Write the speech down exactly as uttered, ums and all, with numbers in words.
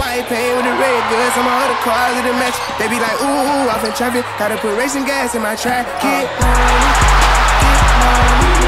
white paint with the red goods. Some other cars with the match. They be like, ooh, ooh, off in traffic. Gotta put racing gas in my track. Get money, get money.